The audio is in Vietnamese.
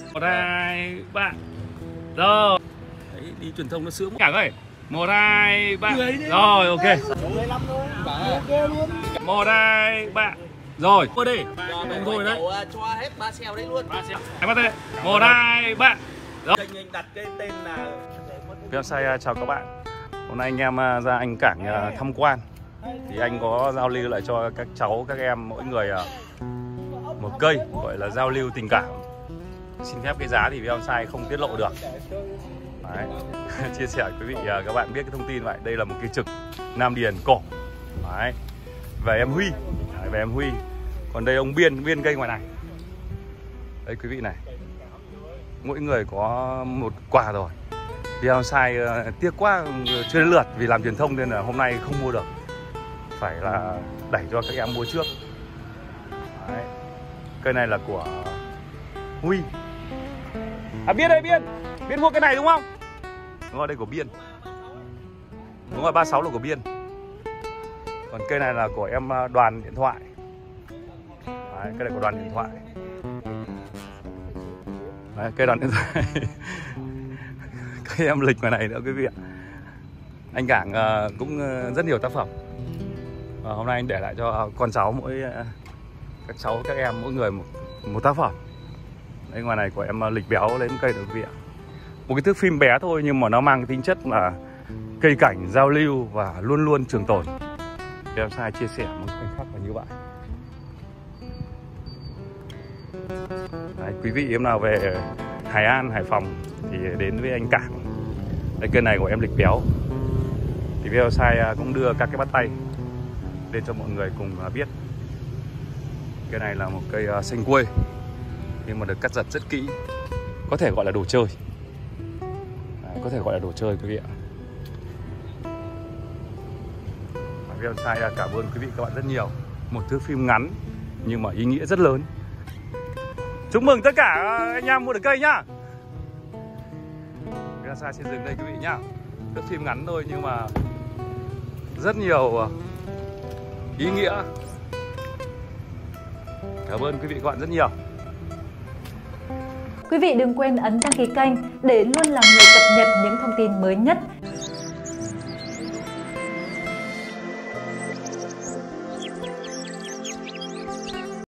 1, 2, 3. Rồi. Đấy, đi truyền thông nó sướng. Cả ơi. 1, 2, 3. Rồi, ok. 1, 2, 3. Rồi, thôi đi. Không thôi đấy. Cho hết 3 xeo đấy luôn. 3 xeo. Em bắt tay. 1, 2, 3. Rồi. Kênh anh đặt cái tên là Vietnamsite chào các bạn. Hôm nay anh em ra anh Cảng tham quan. Thì anh có giao lưu lại cho các cháu, các em mỗi người một cây, gọi là giao lưu tình cảm. Xin phép cái giá thì Vietnamsite không tiết lộ được. Đấy. Chia sẻ với quý vị các bạn biết cái thông tin vậy. Đây là một cái trực Nam Điền cổ. Đấy. Về em Huy. Đấy, về em Huy. Còn đây ông Biên cây ngoài này. Đây quý vị này. Mỗi người có một quả rồi. Vietnamsite tiếc quá chưa đến lượt vì làm truyền thông nên là hôm nay không mua được. Phải là đẩy cho các em mua trước. Đấy. Cây này là của Huy. À Biên đây Biên mua cái này đúng không? Đúng rồi, đây của Biên. Đúng rồi, 36 là của Biên. Còn cây này là của em Đoàn điện thoại. Đấy, cây này của Đoàn điện thoại. Đấy, cây Đoàn điện thoại. Cây em Lịch ngoài này nữa quý vị ạ. Anh Cảng cũng rất nhiều tác phẩm. Và hôm nay anh để lại cho con cháu các cháu các em mỗi người một tác phẩm. Đây ngoài này của em Lịch béo lấy một cây được quý vị ạ. Một cái thước phim bé thôi nhưng mà nó mang cái tính chất là cây cảnh giao lưu và luôn luôn trường tồn. Vietnamsite chia sẻ một khoảnh khắc là như vậy. Đấy, quý vị em nào về Hải An, Hải Phòng thì đến với anh Cảng. Đây cây này của em Lịch béo. Thì Vietnamsite cũng đưa các cái bắt tay lên cho mọi người cùng biết. Cây này là một cây xanh quê nhưng mà được cắt giật rất kỹ. Có thể gọi là đồ chơi. Đấy, có thể gọi là đồ chơi quý vị ạ. Vietnamsite cảm ơn quý vị các bạn rất nhiều. Một thước phim ngắn nhưng mà ý nghĩa rất lớn. Chúc mừng tất cả anh em mua được cây nhá. Vietnamsite xin dừng đây quý vị nhá. Thước phim ngắn thôi nhưng mà rất nhiều ý nghĩa. Cảm ơn quý vị các bạn rất nhiều. Quý vị đừng quên ấn đăng ký kênh để luôn là người cập nhật những thông tin mới nhất